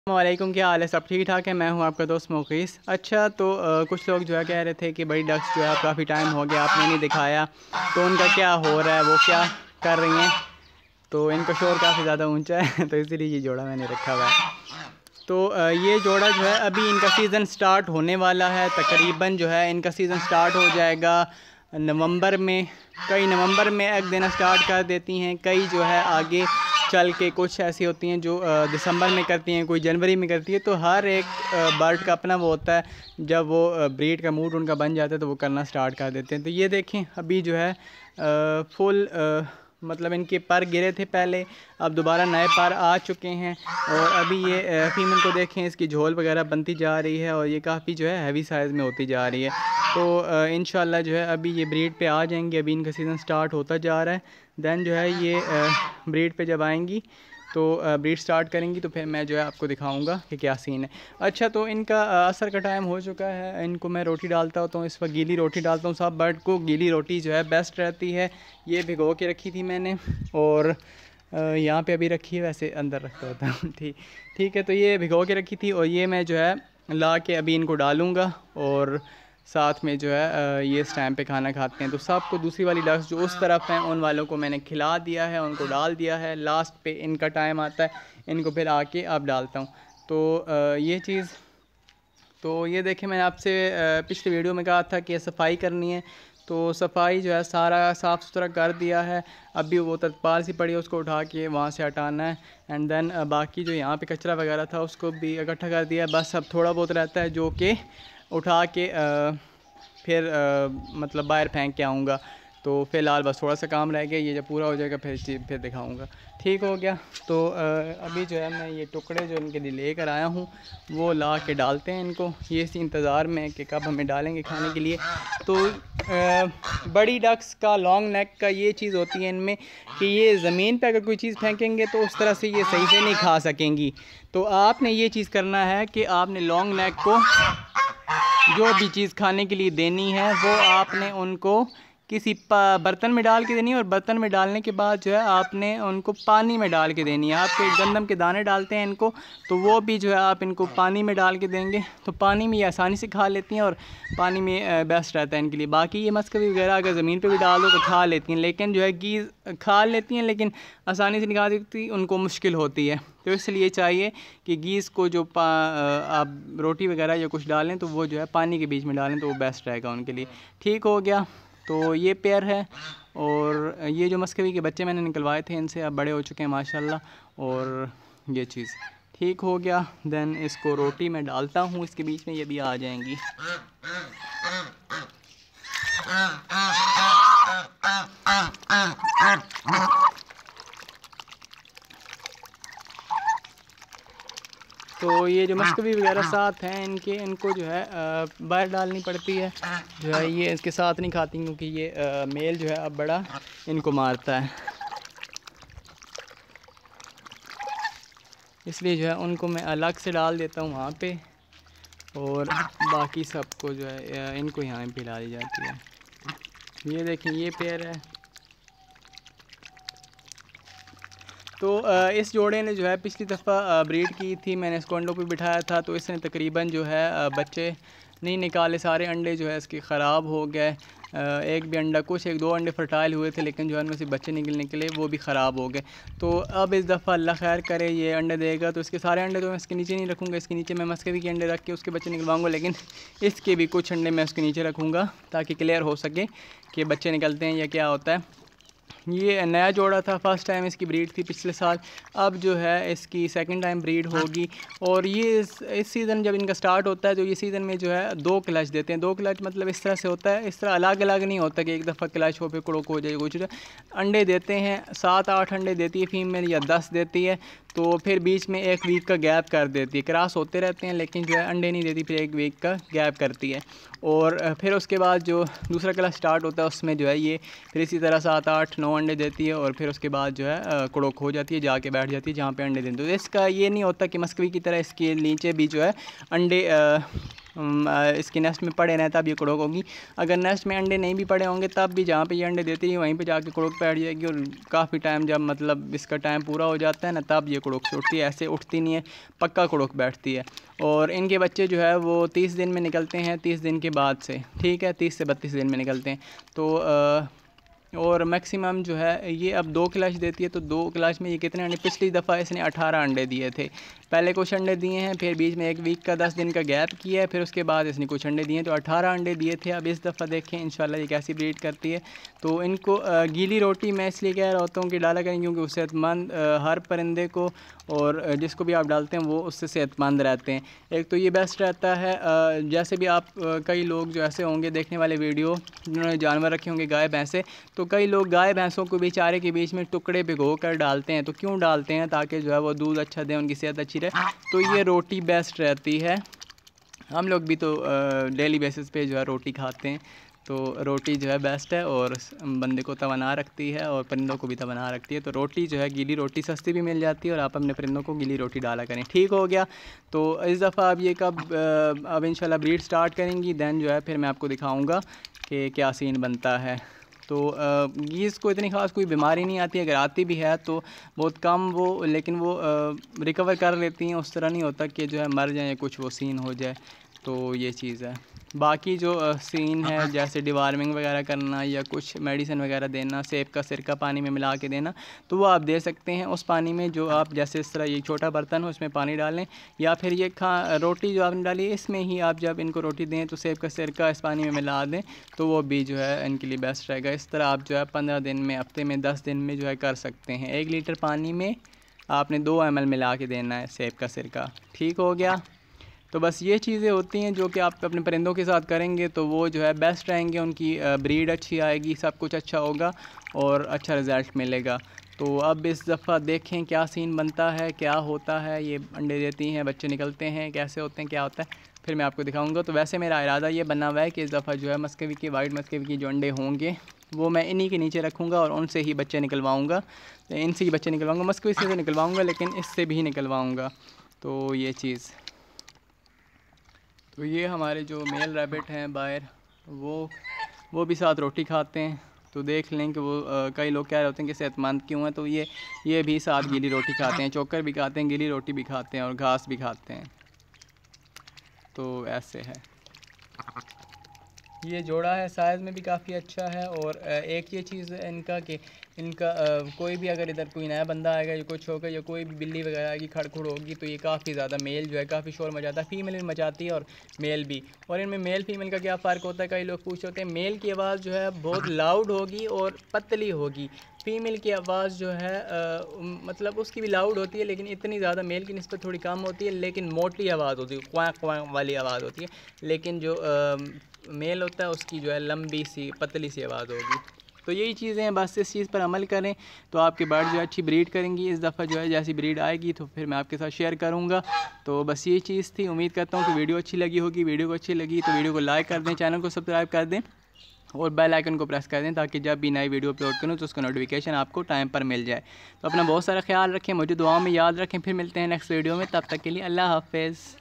वालेकुम, क्या हाल है? सब ठीक ठाक है। मैं हूं आपका दोस्त मुकीस। अच्छा, तो कुछ लोग जो है कह रहे थे कि बड़ी डक्स जो है काफ़ी टाइम हो गया आपने नहीं दिखाया, तो उनका क्या हो रहा है, वो क्या कर रही हैं? तो इनका शोर काफ़ी ज़्यादा ऊंचा है तो इसीलिए ये जोड़ा मैंने रखा हुआ है। तो ये जोड़ा जो है अभी इनका सीज़न स्टार्ट होने वाला है। तकरीबन जो है इनका सीज़न स्टार्ट हो जाएगा नवंबर में। कई नवंबर में एग देना स्टार्ट कर देती हैं, कई जो है आगे चल के कुछ ऐसी होती हैं जो दिसंबर में करती हैं, कोई जनवरी में करती है। तो हर एक बर्ड का अपना वो होता है, जब वो ब्रीड का मूड उनका बन जाता है तो वो करना स्टार्ट कर देते हैं। तो ये देखें अभी जो है फुल मतलब इनके पर गिरे थे पहले, अब दोबारा नए पर आ चुके हैं। और अभी ये फीमेल को देखें, इसकी झोल वगैरह बनती जा रही है और ये काफ़ी जो है हैवी साइज़ में होती जा रही है। तो इंशाल्लाह जो है अभी ये ब्रीड पे आ जाएंगी। अभी इनका सीज़न स्टार्ट होता जा रहा है। दैन जो है ये ब्रीड पे जब आएंगी तो ब्रीड स्टार्ट करेंगी तो फिर मैं जो है आपको दिखाऊंगा कि क्या सीन है। अच्छा, तो इनका असर का टाइम हो चुका है। इनको मैं रोटी डालता होता हूँ, इस वक्त गीली रोटी डालता हूँ। सब बर्ड को गीली रोटी जो है बेस्ट रहती है। ये भिगो के रखी थी मैंने और यहाँ पे अभी रखी है, वैसे अंदर रखता होता हूँ। ठीक है। तो ये भिगो के रखी थी और ये मैं जो है ला के अभी इनको डालूँगा और साथ में जो है ये इस टाइम पे खाना खाते हैं। तो सबको दूसरी वाली डक्स जो उस तरफ हैं उन वालों को मैंने खिला दिया है, उनको डाल दिया है। लास्ट पे इनका टाइम आता है, इनको फिर आके अब डालता हूँ। तो ये चीज़, तो ये देखें मैंने आपसे पिछले वीडियो में कहा था कि सफाई करनी है, तो सफाई जो है सारा साफ़ सुथरा कर दिया है। अभी वो तरपाल सी पड़ी है, उसको उठा के वहाँ से हटाना है। एंड देन बाकी जो यहाँ पे कचरा वगैरह था उसको भी इकट्ठा कर दिया है। बस अब थोड़ा बहुत रहता है जो कि उठा के फिर मतलब बाहर फेंक के आऊँगा। तो फ़िलहाल बस थोड़ा सा काम रह गया, ये जब पूरा हो जाएगा फिर दिखाऊँगा। ठीक हो गया। तो अभी जो है मैं ये टुकड़े जो इनके लिए लेकर आया हूँ वो ला के डालते हैं इनको। ये इसी इंतज़ार में कि कब हमें डालेंगे खाने के लिए। तो बड़ी डक्स का लॉन्ग नेक का ये चीज़ होती है इनमें कि ये ज़मीन पे अगर कोई चीज़ फेंकेंगे तो उस तरह से ये सही से नहीं खा सकेंगी। तो आपने ये चीज़ करना है कि आपने लॉन्ग नेक को जो भी चीज़ खाने के लिए देनी है वो आपने उनको किसी बर्तन में डाल के देनी है। और बर्तन में डालने के बाद जो है आपने उनको पानी में डाल के देनी है। आप गंदम के दाने डालते हैं इनको, तो वो भी जो है आप इनको पानी में डाल के देंगे तो पानी में ये आसानी से खा लेती हैं और पानी में बेस्ट रहता है इनके लिए। बाकी ये मस्करी वगैरह अगर ज़मीन पे भी डाल दो तो खा लेती हैं, लेकिन जो है गीज़ खा लेती हैं लेकिन आसानी से निकाल देती, उनको मुश्किल होती है। तो इसलिए चाहिए कि गीज़ को जो आप रोटी वगैरह या कुछ डालें तो वो जो है पानी के बीच में डालें तो वो बेस्ट रहेगा उनके लिए। ठीक हो गया। तो ये पेयर है और ये जो मस्कवी के बच्चे मैंने निकलवाए थे इनसे अब बड़े हो चुके हैं माशाल्लाह। और ये चीज़ ठीक हो गया। देन इसको रोटी में डालता हूँ, इसके बीच में ये भी आ जाएंगी। तो ये जो मस्कवी वगैरह साथ हैं इनको जो है बाहर डालनी पड़ती है। जो है ये इसके साथ नहीं खाती क्योंकि ये मेल जो है अब बड़ा इनको मारता है, इसलिए जो है उनको मैं अलग से डाल देता हूँ वहाँ पे और बाकी सबको जो है इनको यहाँ पे डाली जाती है। ये देखें ये पेयर है। तो इस जोड़े ने जो है पिछली दफ़ा ब्रीड की थी, मैंने इसको अंडों पे बिठाया था तो इसने तकरीबन जो है बच्चे नहीं निकाले, सारे अंडे जो है इसके ख़राब हो गए। एक भी अंडा, कुछ एक दो अंडे फर्टाइल हुए थे लेकिन जो है उनमें से बच्चे निकले वो भी ख़राब हो गए। तो अब इस दफ़ा अल्लाह खैर करे ये अंडे देगा तो इसके सारे अंडे तो मैं इसके नीचे नहीं रखूँगा, इसके नीचे मैं मस्कवी के अंडे रख के उसके बच्चे निकलवाऊँगा, लेकिन इसके भी कुछ अंडे मैं उसके नीचे रखूँगा ताकि क्लियर हो सके कि बच्चे निकलते हैं या क्या होता है। ये नया जोड़ा था, फर्स्ट टाइम इसकी ब्रीड थी पिछले साल, अब जो है इसकी सेकंड टाइम ब्रीड होगी। और ये इस सीज़न जब इनका स्टार्ट होता है तो ये सीज़न में जो है 2 क्लच देते हैं। 2 क्लच मतलब इस तरह से होता है, इस तरह अलग अलग नहीं होता कि एक दफ़ा क्लच हो फिर कुड़ोक हो जाए कुछ। अंडे देते हैं 7-8 अंडे देती है फीमेल या 10 देती है, तो फिर बीच में 1 वीक का गैप कर देती है। क्रॉस होते रहते हैं लेकिन जो है अंडे नहीं देती, फिर 1 वीक का गैप करती है। और फिर उसके बाद जो दूसरा क्लास स्टार्ट होता है उसमें जो है ये फिर इसी तरह 7-8-9 अंडे देती है और फिर उसके बाद जो है कुड़ोक हो जाती है, जाके बैठ जाती है जहाँ पे अंडे देते हैं। तो इसका ये नहीं होता कि मस्कवी की तरह इसके नीचे भी जो है अंडे इसके नेस्ट में पड़े रहें तब ये कुड़क होगी। अगर नेस्ट में अंडे नहीं भी पड़े होंगे तब भी जहाँ पे ये अंडे देती है वहीं पे जाके कुड़क बैठ जाएगी, और काफ़ी टाइम जब मतलब इसका टाइम पूरा हो जाता है ना तब ये कुड़क से उठती है, ऐसे उठती नहीं है, पक्का कुड़क बैठती है। और इनके बच्चे जो है वो 30 दिन में निकलते हैं, 30 दिन के बाद से, ठीक है, 30 से 32 दिन में निकलते हैं। तो और मैक्सिमम जो है ये अब 2 क्लच देती है, तो 2 क्लच में ये कितने अंडे, पिछली दफ़ा इसने 18 अंडे दिए थे, पहले कुछ अंडे दिए हैं, फिर बीच में 1 वीक का 10 दिन का गैप किया है, फिर उसके बाद इसने कुछ अंडे दिए हैं, तो 18 अंडे दिए थे। अब इस दफ़ा देखें इंशाल्लाह ये कैसी ब्रीड करती है। तो इनको गीली रोटी मैं इसलिए कह रहा होता हूँ कि डाला करें, क्योंकि उससे सेहतमंद हर परिंदे को और जिसको भी आप डालते हैं वो उससे सेहतमंद रहते हैं। एक तो ये बेस्ट रहता है, जैसे भी आप कई लोग जो ऐसे होंगे देखने वाले वीडियो जिन्होंने जानवर रखे होंगे गाय भैंसे, तो कई लोग गाय भैंसों को भी चारे के बीच में टुकड़े भिगो कर डालते हैं। तो क्यों डालते हैं? ताकि जो है वो दूध अच्छा दें, उनकी सेहत अच्छी रहे। तो ये रोटी बेस्ट रहती है। हम लोग भी तो डेली बेसिस पे जो है रोटी खाते हैं, तो रोटी जो है बेस्ट है और बंदे को तवाना रखती है और परिंदों को भी तवाना रखती है। तो रोटी जो है गीली रोटी सस्ती भी मिल जाती है और आप अपने परिंदों को गीली रोटी डाला करें। ठीक हो गया। तो इस दफ़ा अब ये कब अब इंशाल्लाह ब्रीड स्टार्ट करेंगी, दैन जो है फिर मैं आपको दिखाऊँगा कि क्या सीन बनता है। तो गीज़ को इतनी ख़ास कोई बीमारी नहीं आती, अगर आती भी है तो बहुत कम वो, लेकिन वो रिकवर कर लेती हैं। उस तरह नहीं होता कि जो है मर जाए या कुछ वो सीन हो जाए। तो ये चीज़ है। बाकी जो सीन है जैसे डिवार्मिंग वगैरह करना या कुछ मेडिसिन वगैरह देना, सेब का सिरका पानी में मिला के देना, तो वो आप दे सकते हैं उस पानी में जो आप जैसे इस तरह ये छोटा बर्तन हो उसमें पानी डालें, या फिर ये रोटी जो आपने डाली है इसमें ही आप जब इनको रोटी दें तो सेब का सिरका इस पानी में मिला दें, तो वो भी जो है इनके लिए बेस्ट रहेगा। इस तरह आप जो है 15 दिन में, हफ्ते में, 10 दिन में जो है कर सकते हैं। 1 लीटर पानी में आपने 2 ml मिला के देना है सेब का सिरका। ठीक हो गया। तो बस ये चीज़ें होती हैं जो कि आप अपने परिंदों के साथ करेंगे तो वो जो है बेस्ट रहेंगे, उनकी ब्रीड अच्छी आएगी, सब कुछ अच्छा होगा और अच्छा रिज़ल्ट मिलेगा। तो अब इस दफ़ा देखें क्या सीन बनता है, क्या होता है। ये अंडे देती हैं, बच्चे निकलते हैं, कैसे होते हैं, क्या होता है, फिर मैं आपको दिखाऊंगा। तो वैसे मेरा इरादा ये बना हुआ है कि इस दफ़ा जो है मस्कवी के, वाइट मस्कवी की जो अंडे होंगे वो मैं इन्हीं के नीचे रखूँगा और उनसे ही बच्चे निकलवाऊँगा। तो इनसे ही बच्चे निकलवाऊँगा, मस्कवी से तो निकलवाऊँगा लेकिन इससे भी निकलवाऊँगा। तो ये चीज़। तो ये हमारे जो मेल रैबिट हैं बाहर, वो भी साथ रोटी खाते हैं। तो देख लें कि वो कई लोग कह रहे होते हैं कि सेहतमंद क्यों है, तो ये भी साथ गीली रोटी खाते हैं, चोकर भी खाते हैं, गीली रोटी भी खाते हैं और घास भी खाते हैं। तो ऐसे है। ये जोड़ा है, साइज़ में भी काफ़ी अच्छा है। और एक ये चीज़ है इनका कि इनका कोई भी अगर इधर कोई नया बंदा आएगा या कुछ होगा या कोई भी बिल्ली वगैरह आएगी, खड़खुड़ होगी, तो ये काफ़ी ज़्यादा मेल जो है काफ़ी शोर मचाता है। फीमेल भी मचाती है और मेल भी। और इनमें मेल फीमेल का क्या फ़र्क होता है, कई लोग पूछ होते हैं। मेल की आवाज़ जो है बहुत लाउड होगी और पतली होगी। फ़ीमेल की आवाज़ जो है मतलब उसकी भी लाउड होती है लेकिन इतनी ज़्यादा मेल की निस्बत थोड़ी कम होती है, लेकिन मोटी आवाज़ होती है, क्वां क्वां वाली आवाज़ होती है। लेकिन जो मेल होता है उसकी जो है लंबी सी पतली सी आवाज़ होगी। तो यही चीज़ें हैं, बस इस चीज़ पर अमल करें तो आपकी बर्ड जो है अच्छी ब्रीड करेंगी। इस दफ़ा जो है जैसी ब्रीड आएगी तो फिर मैं आपके साथ शेयर करूँगा। तो बस ये चीज़ थी। उम्मीद करता हूँ कि वीडियो अच्छी लगी होगी। वीडियो को अच्छी लगी तो वीडियो को लाइक कर दें, चैनल को सब्सक्राइब कर दें और बेल आइकन को प्रेस कर दें ताकि जब भी नई वीडियो अपलोड करूँ तो उसका नोटिफिकेशन आपको टाइम पर मिल जाए। तो अपना बहुत सारा ख्याल रखें, मुझे दुआओं में याद रखें। फिर मिलते हैं नेक्स्ट वीडियो में, तब तक के लिए अल्लाह हाफ़िज़।